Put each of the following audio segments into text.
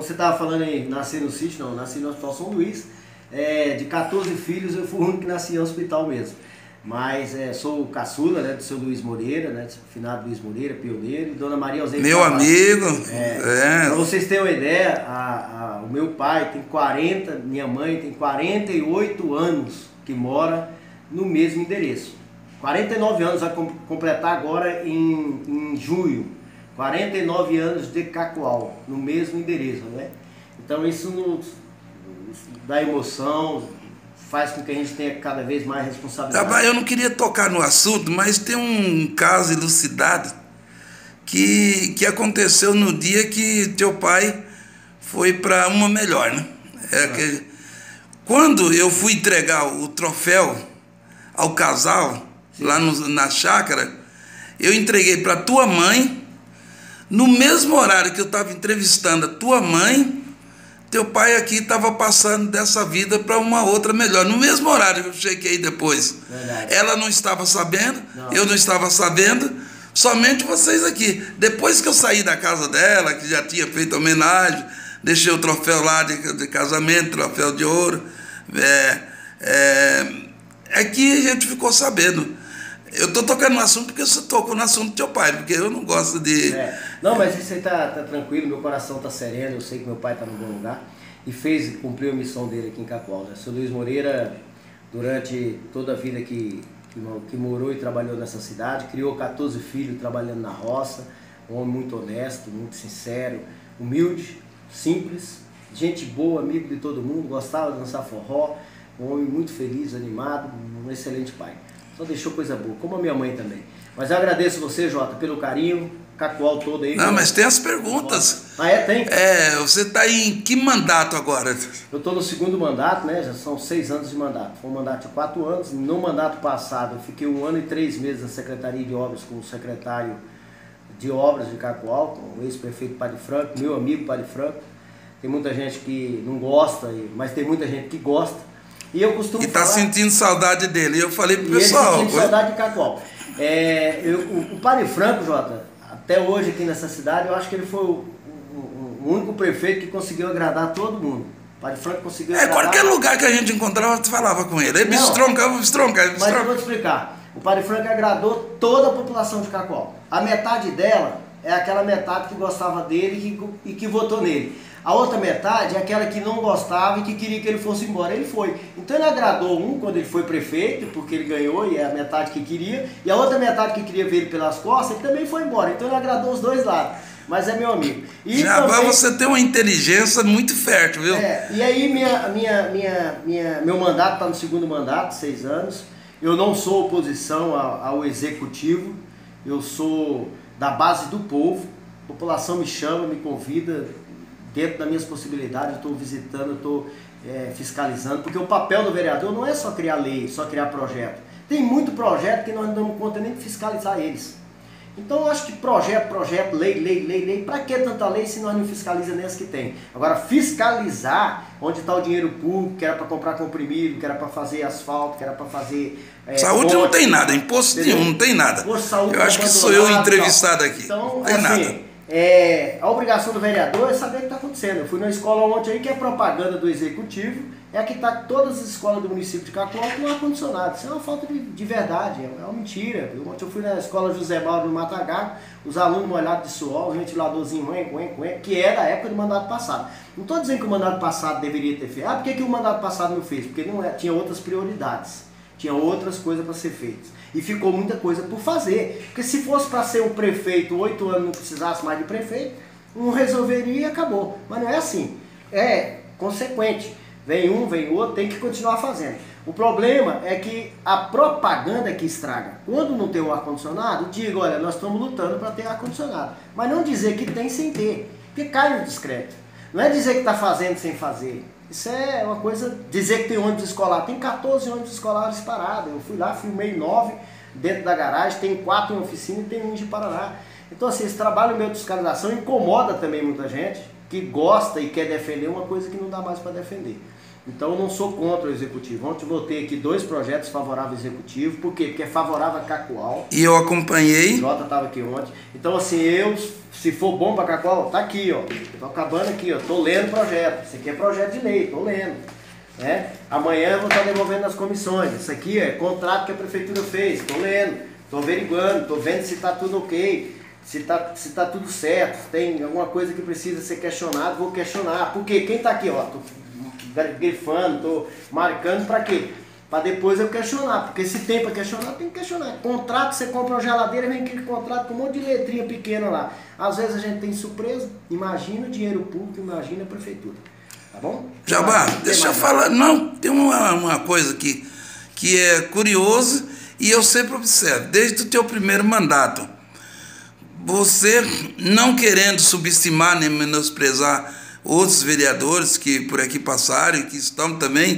você estava falando em nascer no sítio, não, nasci no Hospital São Luís. De 14 filhos, eu fui o único que nasci em hospital mesmo. Mas sou o caçula, né, do seu Luiz Moreira, né, finado Luiz Moreira, pioneiro, e Dona Maria Ausente. Meu amigo. Para vocês terem uma ideia, o meu pai tem 40, minha mãe tem 48 anos que mora no mesmo endereço. 49 anos, vai completar agora em junho. 49 anos de Cacoal, no mesmo endereço, né? Então isso nos dá emoção, faz com que a gente tenha cada vez mais responsabilidade. Eu não queria tocar no assunto, mas tem um caso elucidado que aconteceu no dia que teu pai foi para uma melhor, né? Quando eu fui entregar o troféu ao casal, sim, lá na chácara, eu entreguei para tua mãe, no mesmo horário que eu estava entrevistando a tua mãe, teu pai aqui estava passando dessa vida para uma outra melhor, no mesmo horário que eu cheguei depois. Verdade. Ela não estava sabendo, não. Eu não estava sabendo, somente vocês aqui. Depois que eu saí da casa dela, que já tinha feito homenagem, deixei o troféu lá de casamento, troféu de ouro, que a gente ficou sabendo. Eu estou tocando no assunto porque você tocou no assunto do teu pai, porque eu não gosto de... Não, mas isso aí tá tranquilo, meu coração tá sereno, eu sei que meu pai tá no bom lugar e cumpriu a missão dele aqui em Cacoal, né? O seu Luiz Moreira, durante toda a vida que morou e trabalhou nessa cidade, criou 14 filhos trabalhando na roça, um homem muito honesto, muito sincero, humilde, simples, gente boa, amigo de todo mundo, gostava de dançar forró, um homem muito feliz, animado, um excelente pai. Só deixou coisa boa, como a minha mãe também. Mas eu agradeço você, Jota, pelo carinho, Cacoal todo aí. Não, mas tem as perguntas. Tem? Você está em que mandato agora? Eu estou no segundo mandato, né? Já são 6 anos de mandato. Foi um mandato de 4 anos. No mandato passado, eu fiquei 1 ano e 3 meses na Secretaria de Obras com o secretário de Obras de Cacoal, com o ex-prefeito Padre Franco, meu amigo Padre Franco. Tem muita gente que não gosta, mas tem muita gente que gosta. E eu costumo falar... E está sentindo saudade dele. Eu falei pro pessoal... Ele sentindo saudade de Cacoal. O Padre Franco, Jota, até hoje aqui nessa cidade, eu acho que ele foi o único prefeito que conseguiu agradar todo mundo. O Padre Franco conseguiu agradar... Qualquer lugar que a gente encontrava, tu falava com ele. Ele bistronca. Mas eu vou te explicar. O Padre Franco agradou toda a população de Cacoal. A metade dela é aquela metade que gostava dele e que votou nele. A outra metade é aquela que não gostava e que queria que ele fosse embora. Ele foi. Então ele agradou quando ele foi prefeito, porque ele ganhou e é a metade que queria. E a outra metade que queria ver ele pelas costas, ele também foi embora. Então ele agradou os dois lados. Mas é meu amigo. E Jabá, você tem uma inteligência muito fértil, viu? E aí meu mandato está no segundo mandato, 6 anos. Eu não sou oposição ao executivo. Eu sou da base do povo. A população me chama, me convida. Dentro das minhas possibilidades, eu estou visitando, eu estou fiscalizando, porque o papel do vereador não é só criar lei, só criar projeto. Tem muito projeto que nós não damos conta nem de fiscalizar eles. Então eu acho que projeto, lei, para que tanta lei se nós não fiscalizamos nem as que tem? Agora, fiscalizar onde está o dinheiro público, que era para comprar comprimido, que era para fazer asfalto, que era para fazer... saúde não tem nada, imposto nenhum, não tem nada. Saúde, eu acho que sou eu entrevistado aqui, então, não tem nada. A obrigação do vereador é saber o que está acontecendo. Eu fui numa escola ontem aí que é propaganda do executivo, é que está todas as escolas do município de Cacoal com ar-condicionado. Isso é uma falta de verdade, é uma mentira. Ontem eu fui na escola José Mauro no Matagalpa, os alunos molhados de suor, o ventiladorzinho, que é da época do mandato passado. Não estou dizendo que o mandato passado deveria ter feito. Por que o mandato passado não fez? Porque tinha outras prioridades, tinha outras coisas para ser feitas. E ficou muita coisa por fazer. Porque se fosse para ser um prefeito, 8 anos não precisasse mais de prefeito, um resolveria e acabou. Mas não é assim. É consequente. Vem um, vem outro, tem que continuar fazendo. O problema é que a propaganda é que estraga. Quando não tem o ar-condicionado, diga, olha, nós estamos lutando para ter ar-condicionado. Mas não dizer que tem sem ter. Porque cai no discreto. Não é dizer que está fazendo sem fazer. Isso é uma coisa, dizer que tem ônibus escolar. Tem 14 ônibus escolares parados. Eu fui lá, filmei 9 dentro da garagem, tem 4 em oficina e tem 1 de Paraná. Então assim, esse trabalho meu de fiscalização incomoda também muita gente que gosta e quer defender uma coisa que não dá mais para defender. Então eu não sou contra o executivo. Ontem eu votei aqui 2 projetos favoráveis ao executivo. Por quê? Porque é favorável a Cacoal. E eu acompanhei. O Jota estava aqui ontem. Então assim, se for bom para Cacoal, tá aqui, ó. Tô acabando aqui, ó. Tô lendo o projeto. Isso aqui é projeto de lei, tô lendo. Né? Amanhã eu vou estar devolvendo nas comissões. Isso aqui é contrato que a prefeitura fez. Tô lendo, tô averiguando, tô vendo se tá tudo ok. Se tá tudo certo, se tem alguma coisa que precisa ser questionado, vou questionar. Porque quem tá aqui, ó, tô grifando, tô marcando para quê? Para depois eu questionar. Porque se tem para questionar, tem que questionar. Contrato, você compra uma geladeira, vem aquele contrato com um monte de letrinha pequena lá. Às vezes a gente tem surpresa, imagina o dinheiro público, imagina a prefeitura. Tá bom? Jabá, deixa eu falar. Não, tem uma coisa que é curioso e eu sempre observo, desde o teu primeiro mandato. Você não querendo subestimar nem menosprezar outros vereadores que por aqui passaram e que estão também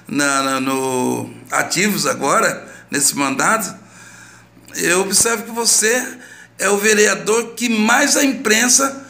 ativos agora, nesse mandato, eu observo que você é o vereador que mais a imprensa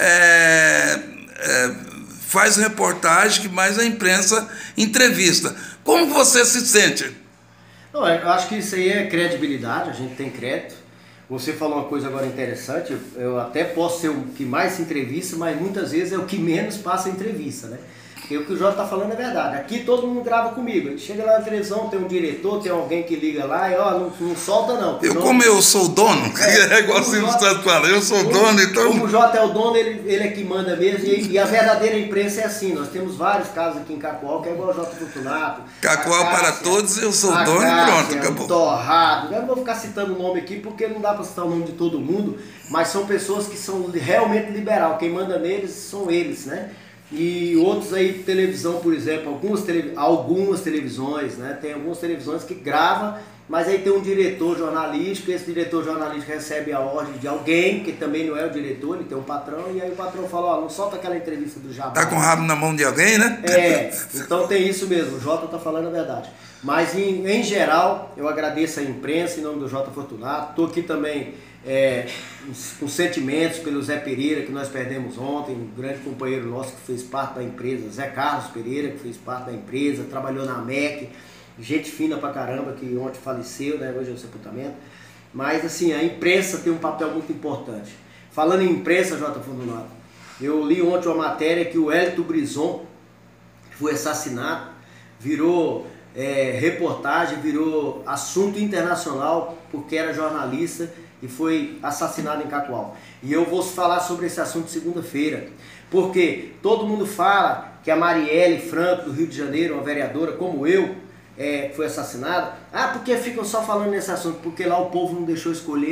faz reportagem, que mais a imprensa entrevista. Como você se sente? Não, eu acho que isso aí é credibilidade, a gente tem crédito. Você falou uma coisa agora interessante, eu até posso ser o que mais se entrevista, mas muitas vezes é o que menos passa entrevista, né? Porque o que o Jota está falando é verdade. Aqui todo mundo grava comigo. A gente chega lá na televisão, tem um diretor, tem alguém que liga lá e ó, não solta não. Como eu sou o dono, é igual você está falando, eu sou o dono, então... Como o Jota é o dono, ele é que manda mesmo. E a verdadeira imprensa é assim. Nós temos vários casos aqui em Cacoal, que é igual o Jota Fortunato. Cacoal para todos, eu sou o dono e pronto, acabou. Torrado. Eu não vou ficar citando o nome aqui, porque não dá para citar o nome de todo mundo, mas são pessoas que são realmente liberal. Quem manda neles são eles, né? E outros aí, televisão, por exemplo, algumas televisões, né? Tem algumas televisões que gravam, mas aí tem um diretor jornalístico, esse diretor jornalístico recebe a ordem de alguém, que também não é o diretor, ele tem um patrão, e aí o patrão fala, ó, não solta aquela entrevista do Jabá. Tá com o rabo na mão de alguém, né? Então tem isso mesmo, o Jota tá falando a verdade. Mas em geral, eu agradeço a imprensa, em nome do Jota Fortunato, tô aqui também com sentimentos pelo Zé Pereira, que nós perdemos ontem, um grande companheiro nosso que fez parte da empresa, Zé Carlos Pereira, que fez parte da empresa, trabalhou na MEC, gente fina pra caramba, que ontem faleceu, né? Hoje é o sepultamento. Mas assim, a imprensa tem um papel muito importante. Falando em imprensa, Jota Fortunato, eu li ontem uma matéria que o Hélito Brison foi assassinado, virou reportagem, virou assunto internacional, porque era jornalista e foi assassinado em Cacoal. E eu vou falar sobre esse assunto segunda-feira, porque todo mundo fala que a Marielle Franco, do Rio de Janeiro, uma vereadora como eu, foi assassinada. Ah, porque ficam só falando nesse assunto? Porque lá o povo não deixou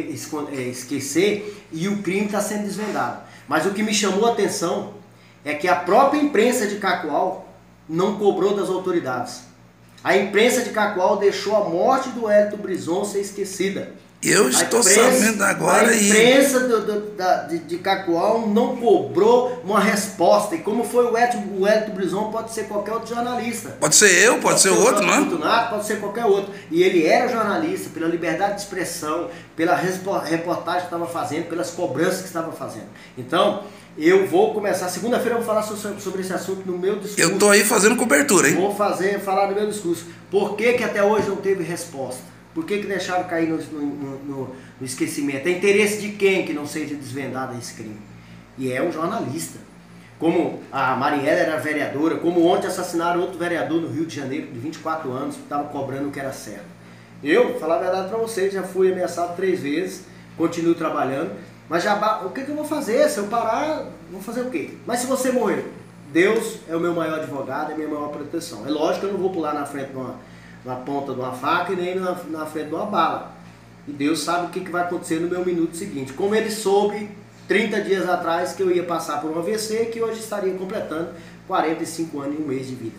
esquecer e o crime está sendo desvendado. Mas o que me chamou a atenção é que a própria imprensa de Cacoal não cobrou das autoridades. A imprensa de Cacoal deixou a morte do Hélito Brison ser esquecida. Eu estou sabendo agora. A imprensa de Cacoal não cobrou uma resposta. E como foi o Hélito Brison, pode ser qualquer outro jornalista. Pode ser eu, pode ser outro, não é? Pode ser qualquer outro. E ele era jornalista pela liberdade de expressão, pela reportagem que estava fazendo, pelas cobranças que estava fazendo. Então, eu vou começar, segunda-feira eu vou falar sobre esse assunto no meu discurso. Eu estou aí fazendo cobertura, hein? Vou falar no meu discurso. Por que até hoje não teve resposta? Por que deixaram cair no esquecimento? É interesse de quem que não seja desvendado esse crime? E é um jornalista. Como a Marielle era vereadora, como ontem assassinaram outro vereador no Rio de Janeiro, de 24 anos, que estava cobrando o que era certo. Eu, vou falar a verdade para vocês, já fui ameaçado 3 vezes, continuo trabalhando, mas o que eu vou fazer? Se eu parar, vou fazer o quê? Mas se você morrer, Deus é o meu maior advogado, é a minha maior proteção. É lógico que eu não vou pular na frente na ponta de uma faca e nem na frente de uma bala. E Deus sabe o que vai acontecer no meu minuto seguinte. Como ele soube 30 dias atrás que eu ia passar por um AVC e que hoje estaria completando 45 anos e 1 mês de vida.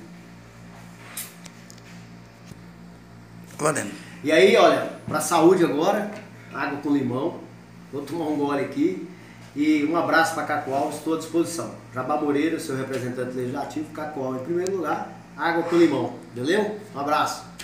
Valendo. E aí, olha, para a saúde agora, água com limão. Vou tomar um gole aqui. E um abraço para Cacoal, estou à disposição. Jabá Moreira, seu representante legislativo, Cacoal em primeiro lugar, água com limão. Beleza? Um abraço.